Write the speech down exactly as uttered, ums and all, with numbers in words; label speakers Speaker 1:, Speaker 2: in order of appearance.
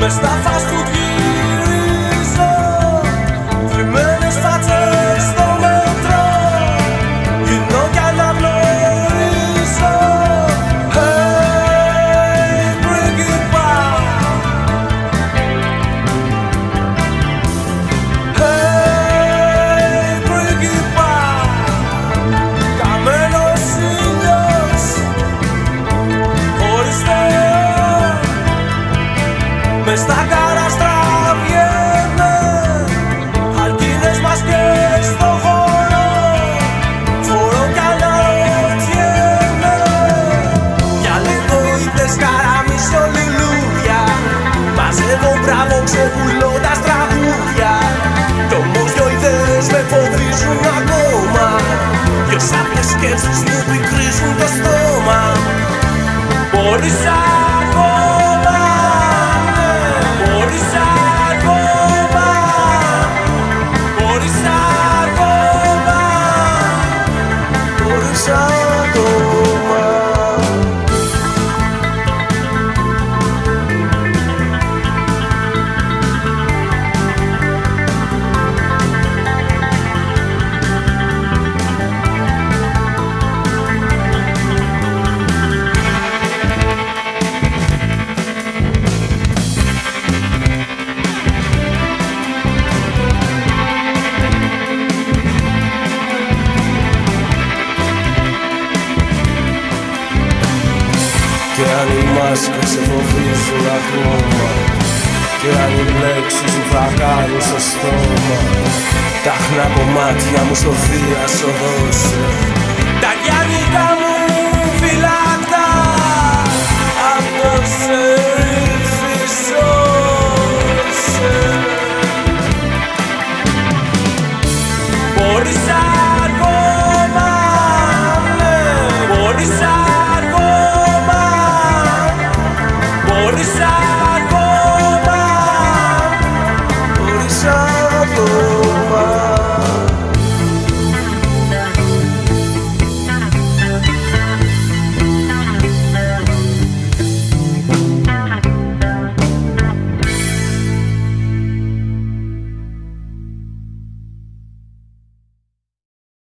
Speaker 1: μες στα fast food γυρίζω, θρυμμένες φάτσες στο μέτρο, γυρνώ κι αναγνωρίζω. Hey, bring it back. Hey, bring it back. Καμένος ήλιος χωρίς Θεό, μες στα καραστρά βγαίνε αλκίνες μασκές στο χώρο, φορώ κι αναρωτιέμαι για λίγο ήττες καραμίσιο λουλούδια, μαζεύω μπράβο ξεπουλώντας τραγούδια, κι όμως δυο ιδέες με φοβίζουν ακόμα, δυο σάπιες σκέψεις μου πικρίζουν το στόμα. Μπορείς ακόμα, μπορείς ακόμα, μπορείς ακόμα, μπορείς ακόμα. Και αν οι μάσκες σε φοβίζουν ακόμα, και αν οι λέξεις σου φραγάρουν στο στόμα, τα χνά κομμάτια μου στο θείασο δώσε. Τα γιάννικα